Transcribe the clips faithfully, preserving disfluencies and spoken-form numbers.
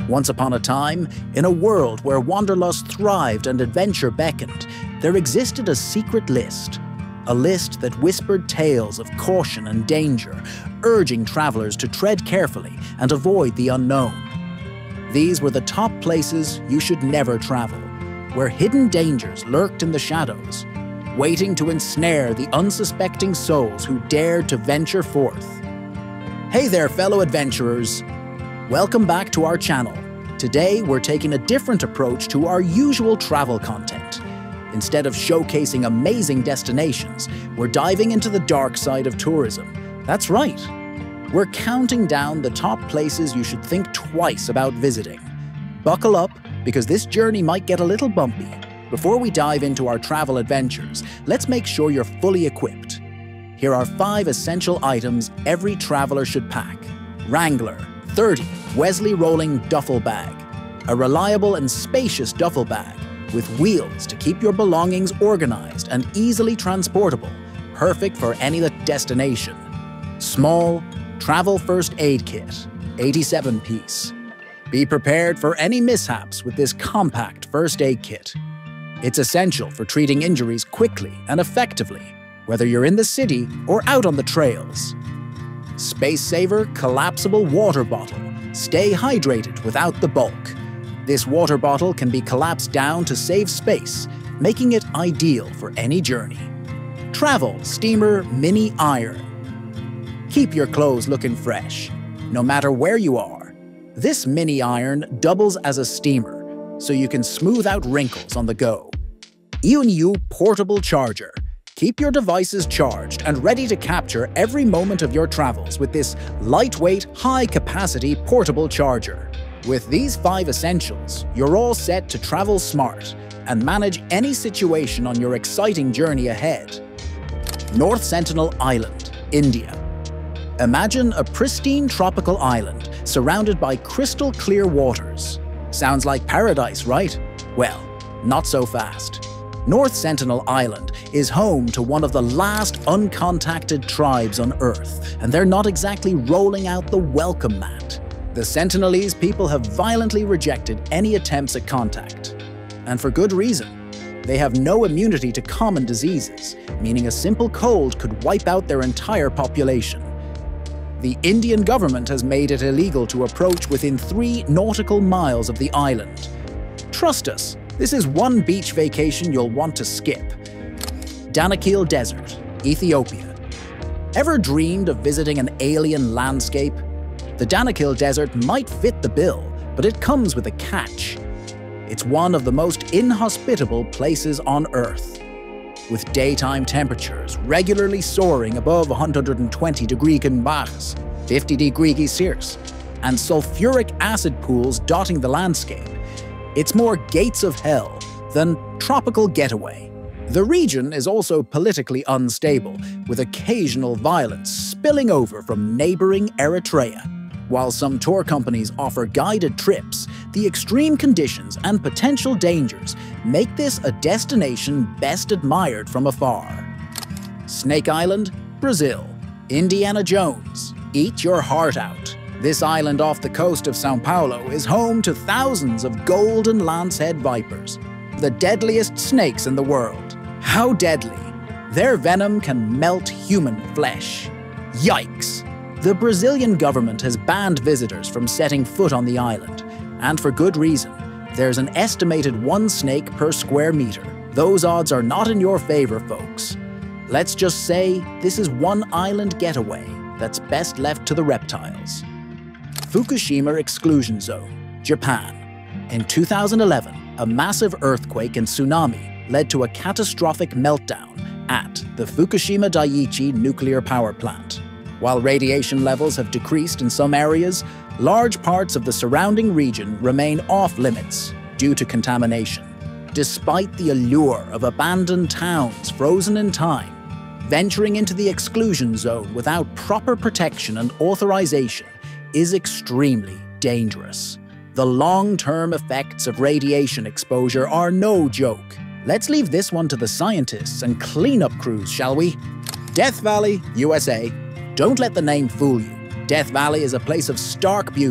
Once upon a time, in a world where wanderlust thrived and adventure beckoned, there existed a secret list. A list that whispered tales of caution and danger, urging travelers to tread carefully and avoid the unknown. These were the top places you should never travel, where hidden dangers lurked in the shadows, waiting to ensnare the unsuspecting souls who dared to venture forth. Hey there, fellow adventurers! Welcome back to our channel. Today, we're taking a different approach to our usual travel content. Instead of showcasing amazing destinations, we're diving into the dark side of tourism. That's right. We're counting down the top places you should think twice about visiting. Buckle up, because this journey might get a little bumpy. Before we dive into our travel adventures, let's make sure you're fully equipped. Here are five essential items every traveler should pack. Wrangler thirty Wesley Rolling Duffel Bag. A reliable and spacious duffel bag with wheels to keep your belongings organized and easily transportable, perfect for any destination. Small Travel First Aid Kit, eighty-seven piece. Be prepared for any mishaps with this compact first aid kit. It's essential for treating injuries quickly and effectively, whether you're in the city or out on the trails. Space Saver Collapsible Water Bottle. Stay hydrated without the bulk. This water bottle can be collapsed down to save space, making it ideal for any journey. Travel Steamer Mini Iron. Keep your clothes looking fresh, no matter where you are. This mini iron doubles as a steamer, so you can smooth out wrinkles on the go. E and U Portable Charger. Keep your devices charged and ready to capture every moment of your travels with this lightweight, high-capacity portable charger. With these five essentials, you're all set to travel smart and manage any situation on your exciting journey ahead. North Sentinel Island, India. Imagine a pristine tropical island surrounded by crystal clear waters. Sounds like paradise, right? Well, not so fast. North Sentinel Island is home to one of the last uncontacted tribes on Earth, and they're not exactly rolling out the welcome mat. The Sentinelese people have violently rejected any attempts at contact. And for good reason. They have no immunity to common diseases, meaning a simple cold could wipe out their entire population. The Indian government has made it illegal to approach within three nautical miles of the island. Trust us, this is one beach vacation you'll want to skip. Danakil Desert, Ethiopia. Ever dreamed of visiting an alien landscape? The Danakil Desert might fit the bill, but it comes with a catch. It's one of the most inhospitable places on Earth. With daytime temperatures regularly soaring above one hundred twenty degrees Celsius, fifty degrees Celsius, and sulfuric acid pools dotting the landscape, it's more gates of hell than tropical getaway. The region is also politically unstable, with occasional violence spilling over from neighboring Eritrea. While some tour companies offer guided trips, the extreme conditions and potential dangers make this a destination best admired from afar. Snake Island, Brazil. Indiana Jones, eat your heart out. This island off the coast of São Paulo is home to thousands of golden lancehead vipers, the deadliest snakes in the world. How deadly! Their venom can melt human flesh. Yikes! The Brazilian government has banned visitors from setting foot on the island, and for good reason. There's an estimated one snake per square meter. Those odds are not in your favor, folks. Let's just say this is one island getaway that's best left to the reptiles. Fukushima Exclusion Zone, Japan. In two thousand eleven, a massive earthquake and tsunami led to a catastrophic meltdown at the Fukushima Daiichi nuclear power plant. While radiation levels have decreased in some areas, large parts of the surrounding region remain off-limits due to contamination. Despite the allure of abandoned towns frozen in time, venturing into the exclusion zone without proper protection and authorization is extremely dangerous. The long-term effects of radiation exposure are no joke. Let's leave this one to the scientists and cleanup crews, shall we? Death Valley, U S A. Don't let the name fool you. Death Valley is a place of stark beauty,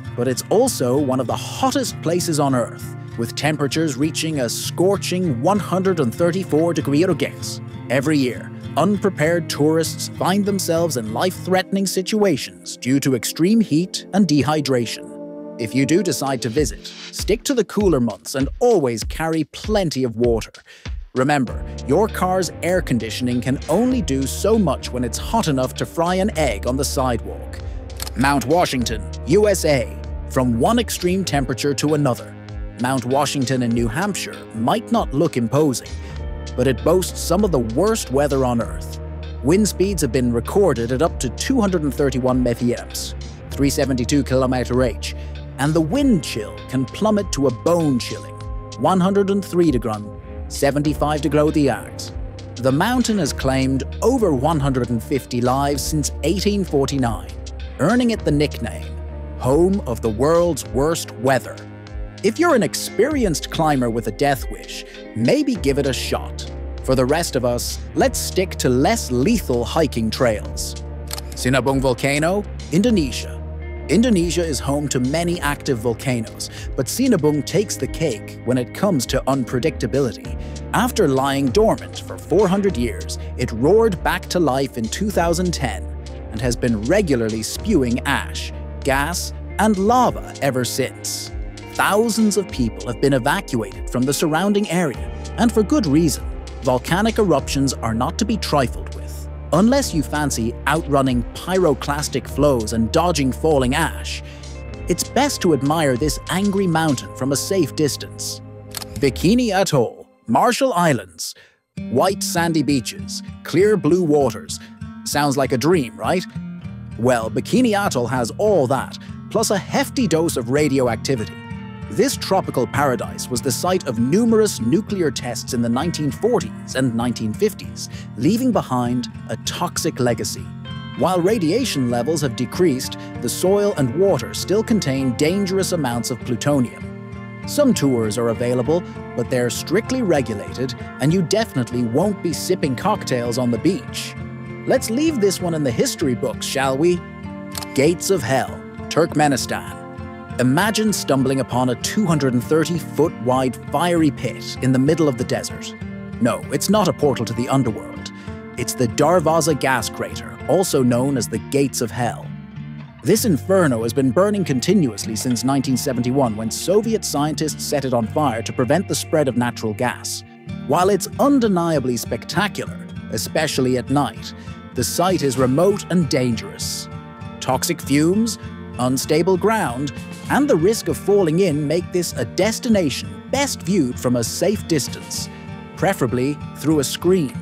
But it's also one of the hottest places on Earth, with temperatures reaching a scorching one hundred thirty-four degrees Celsius. Every year, unprepared tourists find themselves in life-threatening situations due to extreme heat and dehydration. If you do decide to visit, stick to the cooler months and always carry plenty of water. Remember, your car's air conditioning can only do so much when it's hot enough to fry an egg on the sidewalk. Mount Washington, U S A. From one extreme temperature to another, Mount Washington in New Hampshire might not look imposing, but it boasts some of the worst weather on Earth. Wind speeds have been recorded at up to two hundred thirty-one methiamps, three hundred seventy-two kilometers per hour, and the wind chill can plummet to a bone-chilling one hundred three degrees, seventy-five degrees the arcs. The mountain has claimed over one hundred fifty lives since eighteen forty-nine, earning it the nickname, home of the world's worst weather. If you're an experienced climber with a death wish, maybe give it a shot. For the rest of us, let's stick to less lethal hiking trails. Sinabung Volcano, Indonesia. Indonesia is home to many active volcanoes, but Sinabung takes the cake when it comes to unpredictability. After lying dormant for four hundred years, it roared back to life in two thousand ten and has been regularly spewing ash, gas, and lava ever since. Thousands of people have been evacuated from the surrounding area, and for good reason. Volcanic eruptions are not to be trifled with. Unless you fancy outrunning pyroclastic flows and dodging falling ash, it's best to admire this angry mountain from a safe distance. Bikini Atoll, Marshall Islands. White sandy beaches, clear blue waters. Sounds like a dream, right? Well, Bikini Atoll has all that, plus a hefty dose of radioactivity. This tropical paradise was the site of numerous nuclear tests in the nineteen forties and nineteen fifties, leaving behind a toxic legacy. While radiation levels have decreased, the soil and water still contain dangerous amounts of plutonium. Some tours are available, but they're strictly regulated, and you definitely won't be sipping cocktails on the beach. Let's leave this one in the history books, shall we? Gates of Hell, Turkmenistan. Imagine stumbling upon a two hundred thirty foot wide fiery pit in the middle of the desert. No, it's not a portal to the underworld. It's the Darvaza gas crater, also known as the Gates of Hell. This inferno has been burning continuously since nineteen seventy-one, when Soviet scientists set it on fire to prevent the spread of natural gas. While it's undeniably spectacular, especially at night, the site is remote and dangerous. Toxic fumes, unstable ground, and the risk of falling in make this a destination best viewed from a safe distance, preferably through a screen.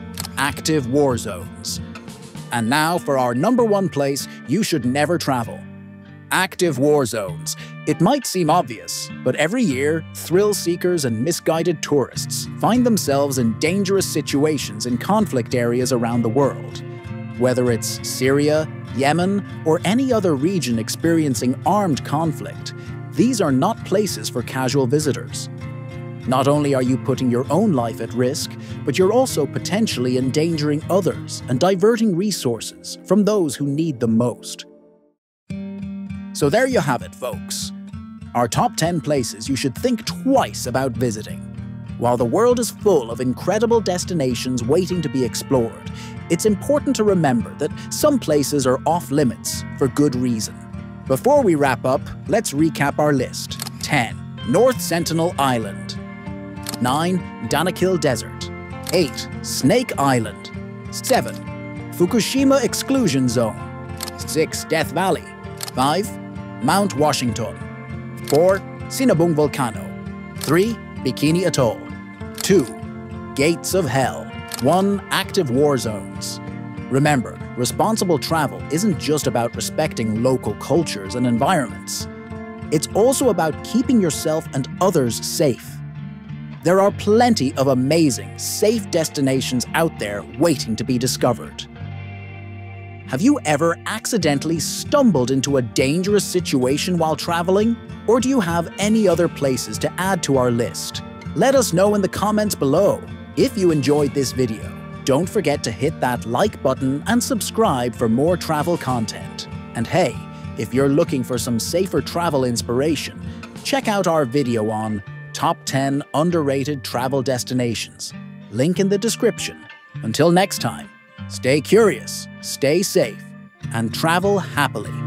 Active war zones. And now for our number one place you should never travel. Active war zones. It might seem obvious, but every year, thrill seekers and misguided tourists find themselves in dangerous situations in conflict areas around the world. Whether it's Syria, Yemen, or any other region experiencing armed conflict, these are not places for casual visitors. Not only are you putting your own life at risk, but you're also potentially endangering others and diverting resources from those who need them most. So there you have it, folks. Our top ten places you should think twice about visiting. While the world is full of incredible destinations waiting to be explored, it's important to remember that some places are off-limits for good reason. Before we wrap up, let's recap our list. ten. North Sentinel Island. nine. Danakil Desert. eight. Snake Island. seven. Fukushima Exclusion Zone. six. Death Valley. five. Mount Washington. four. Sinabung Volcano. three. Bikini Atoll. two. Gates of Hell. one. Active war zones. Remember, responsible travel isn't just about respecting local cultures and environments. It's also about keeping yourself and others safe. There are plenty of amazing, safe destinations out there waiting to be discovered. Have you ever accidentally stumbled into a dangerous situation while traveling? Or do you have any other places to add to our list? Let us know in the comments below. If you enjoyed this video, don't forget to hit that like button and subscribe for more travel content. And hey, If you're looking for some safer travel inspiration, check out our video on Top ten Underrated Travel Destinations. Link in the description. Until next time, stay curious, stay safe, and travel happily.